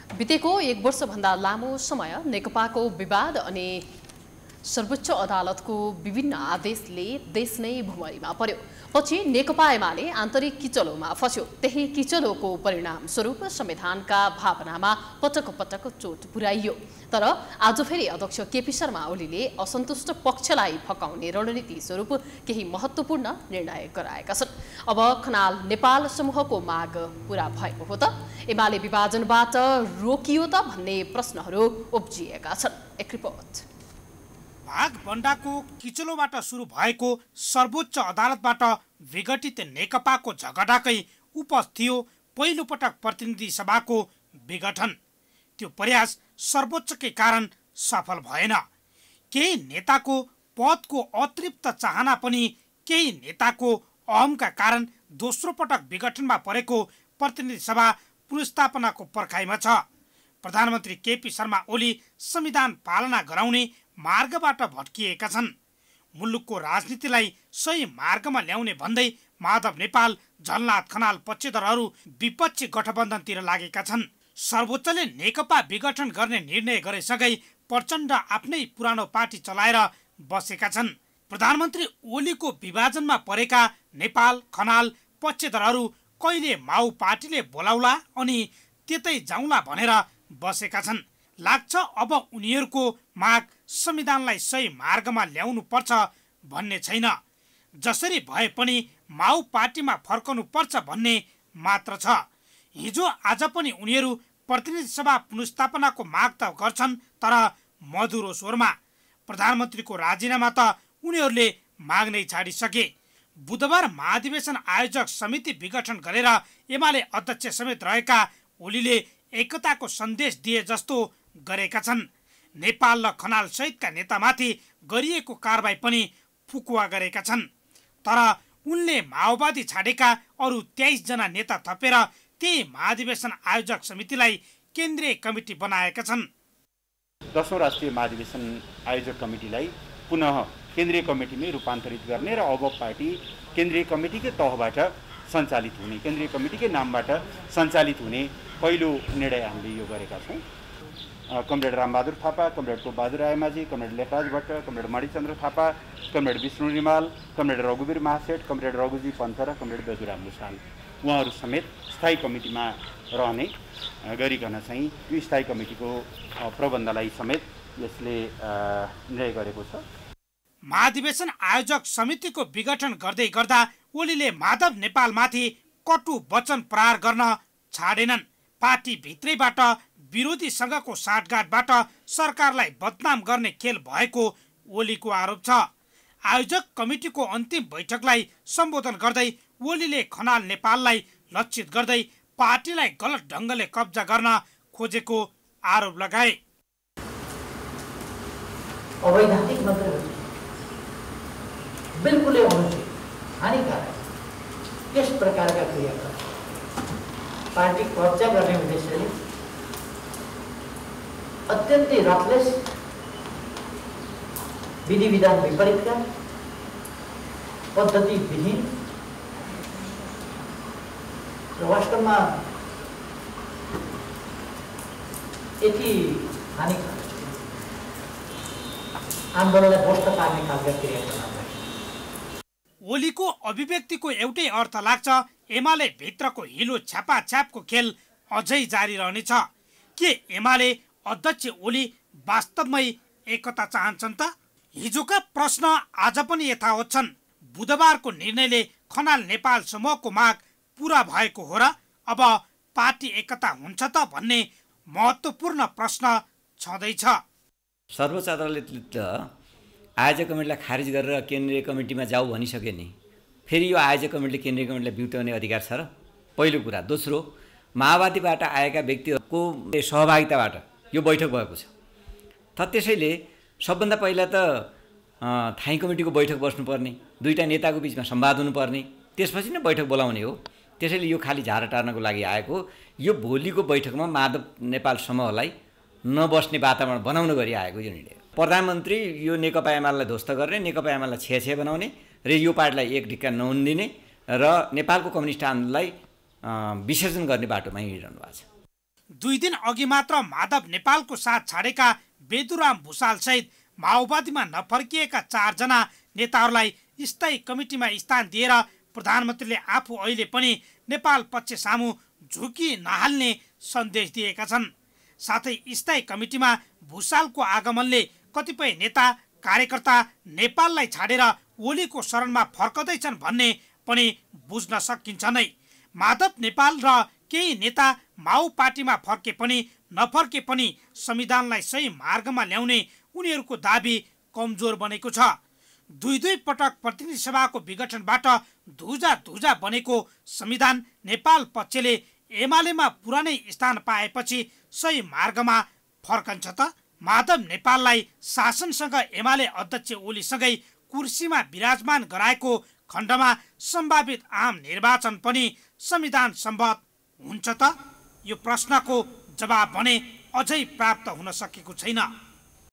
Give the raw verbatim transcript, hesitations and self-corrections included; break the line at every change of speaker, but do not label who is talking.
बितेको एक वर्षभन्दा लामो समय नेकपाको विवाद अनि सर्वोच्च अदालतको विभिन्न आदेशले देश नै भुमरीमा पर्यो। पछि नेकपा एमाले आन्तरिक किचलोमा फस्यो। त्यही किचलोको परिणाम स्वरूप संविधानका भावनामा पटक पटक चोट पुर्याइयो। तर आज फेरि अध्यक्ष केपी शर्मा ओलीले असन्तुष्ट पक्षलाई फकाउने रणनीति स्वरूप केही महत्त्वपूर्ण निर्णय गराएका छन्। अब खनाल नेपाल समूहको माग पूरा भएको हो त? एमाले विभाजनबाट रोकियो त भन्ने प्रश्नहरू उब्जिएका छन्। एक रिपोर्ट।
भागभण्डाको किचलोबाट सुरु भएको सर्वोच्च अदालतबाट विघटित नेकपाको झगडाकै उपज थियो पहिलो पटक प्रतिनिधि सभाको विघटन। त्यो प्रयास सर्वोच्चकै कारण सफल भएन। केही नेताको पदको अतृप्त चाहना पनि केही नेताको अहमका कारण दोस्रो पटक विघटनमा परेको प्रतिनिधि सभा पुनर्स्थापनाको पर्खाइमा छ। प्रधानमन्त्री केपी शर्मा ओली संविधान पालना गराउने मार्गबाट भट्किएका छन्। मुलुकको राजनीतिलाई सही मार्गमा ल्याउने भन्दै माधव नेपाल, झलनाथ खनाल पक्षधरहरू विपक्षी गठबन्धनतिर लागेका छन्। सर्वोच्चले नेकपा विघटन गर्ने निर्णय गरेसँगै प्रचण्ड आफ्नै पुरानो पार्टी चलाएर बसेका छन्। प्रधानमन्त्री ओलीको विभाजनमा परेका नेपाल खनाल पक्षधरहरू कहिले माओ पार्टीले बोलाउला अनि त्यतै जाउँला भनेर बसेका छन्। लाग्छ अब उनीहरूको माग संविधानलाई सही मार्गमा ल्याउनु पर्छ भन्ने छैन। जसरी भए पनि माओ पार्टीमा फर्कनु पर्छ भन्ने मात्र छ। हिजो आज पनि उनीहरू प्रतिनिधि सभा पुनर्स्थापनाको माग त गर्छन्, तर मधुरो स्वरमा। प्रधानमन्त्रीको राजीनामा त उनीहरूले माग्नै छाडिसके। बुधबार महाधिवेशन आयोजक समिति विघटन गरेर एमाले अध्यक्ष समेत रहेका ओलीले एकताको सन्देश दिए जस्तो गरेका छन्। नेपाल र खनाल सहितका नेतामाथि गरिएको कारबाही पनि फुकुवा गरेका छन्। तर उनले माओवादी छाडेका अरू तेइस जना नेता थपेर त्यही महाधिवेशन आयोजक समितिलाई केन्द्रीय कमिटी बनाएका छन्।
दशौं राष्ट्रिय महाधिवेशन आयोजक कमिटीलाई पुनः केन्द्रीय कमिटीमै रूपान्तरित गर्ने र अब पार्टी केन्द्रीय कमिटीकै तहबाट सञ्चालित हुने, केन्द्रीय कमिटीकै नामबाट सञ्चालित हुने पहिलो निर्णय हामीले यो गरेका छौँ। Comrade Rambahadur Thapa, comrade Topbahadur Raimajhi, comrade Lekhraj Bhatt, comrade Manichandra Thapa, comrade Bishnu Rimal, comrade Raghubir Mahaseth, comrade Raghuji पन्थ र कमरेड बेजुराम भुषाल उहाँहरू समेत स्थायी कमिटीमा रहने गरिकन चाहिँ यो स्थायी कमिटीको प्रबन्धलाई समेत यसले निर्णय गरेको छ।
महाधिवेशन आयोजक समितिको विघटन गर्दै गर्दा ओलीले माधव नेपालमाथि कटु वचन प्रहार गर्न छाडेनन्। पार्टी भित्रैबाट विरोधीसँगको साठगाँठबाट सरकारलाई बदनाम गर्ने खेल भएको ओलीको आरोप छ। आयोजक कमिटीको अन्तिम बैठकलाई सम्बोधन गर्दै ओलीले खनाल नेपाललाई लक्षित गर्दै पार्टीलाई गलत ढङ्गले कब्जा गर्न खोजेको आरोप लगाए।
अवैधानिक मात्रै हो, बिल्कुलै अनुचित, हानिकारक यस प्रकारका क्रियाकलाप पार्टी कब्जा गर्ने उद्देश्यले अत्यन्तै रथलेस, विधि विधान विपरीतका, पद्धति विहीन र वास्तवमा यति हानिकारक आन्दोलनलाई ध्वस्त पार्ने खालका क्रियाकलाप।
ओलीको अभिव्यक्तिको एउटै अर्थ लाग्छ, एमाले भित्रको हिलो छ्यापाछ्यापको खेल अझै जारी रहनेछ। के एमाले अध्यक्ष ओली वास्तवमै एकता चाहन्छन् त? हिजोका प्रश्न आज पनि यथावत छन्। बुधबारको निर्णयले खनाल नेपाल समूहको माग पूरा भएको हो र अब पार्टी एकता हुन्छ त भन्ने महत्त्वपूर्ण प्रश्न छँदैछ।
सर्वोच्च अदालतले त आयोजक कमिटीलाई खारिज गरेर केन्द्रीय कमिटीमा जाऊ भनिसके नि, फेरि यो आयोजक कमिटीले केन्द्रीय कमिटीलाई बिउत्याउने अधिकार छ र? पहिलो कुरा। दोस्रो, माओवादीबाट आएका व्यक्तिहरूको सहभागिताबाट यो बैठक भएको छ। त त्यसैले सबभन्दा पहिला त थाई कमिटीको बैठक बस्नुपर्ने, दुईवटा नेताको बिचमा संवाद हुनुपर्ने, त्यसपछि नै बैठक बोलाउने हो। त्यसैले यो खाली झारा टार्नको लागि आएको, यो भोलिको बैठकमा माधव नेपाल समूहलाई नबस्ने वातावरण बनाउन गरी आएको यो निर्णय। प्रधानमन्त्री यो नेकपा एमालेलाई ध्वस्त गर्ने, नेकपा एमालेलाई छेछे बनाउने र यो पार्टीलाई एक ढिक्का नहुन दिने र नेपालको कम्युनिस्ट आन्दोलनलाई विसर्जन गर्ने बाटोमा हिँडिरहनु भएको छ।
दुई दिन अघि मात्र माधव नेपालको साथ छाडेका बेदुराम भुषाल सहित माओवादीमा नफर्किएका चारजना नेताहरूलाई स्थायी कमिटीमा स्थान दिएर प्रधानमन्त्रीले आफू अहिले पनि नेपाल पक्ष सामु झुकी नहाल्ने सन्देश दिएका छन्। साथै स्थायी कमिटीमा भुषालको आगमनले कतिपय नेता कार्यकर्ता नेपाललाई छाडेर ओलीको शरणमा फर्कदैछन् भन्ने पनि बुझ्न सकिन्छ नै। माधव नेपाल र केही नेता माओ पार्टीमा फर्के पनि नफर्के पनि संविधानलाई सही मार्गमा ल्याउने उनीहरूको दाबी कमजोर बनेको छ। दुई दुई पटक प्रतिनिधि सभाको विघटनबाट धुजा धुजा बनेको संविधान नेपाल पक्षले एमालेमा पुरानै स्थान पाएपछि सही मार्गमा फर्कन्छ त? माधव नेपाललाई शासनसँग एमाले अध्यक्ष ओलीसँगै कुर्सीमा विराजमान गराएको खण्डमा सम्भावित आम निर्वाचन पनि संविधान सम्मत हुन्छ त? यो प्रश्नको जवाब भने अझै प्राप्त हुन सकेको छैन।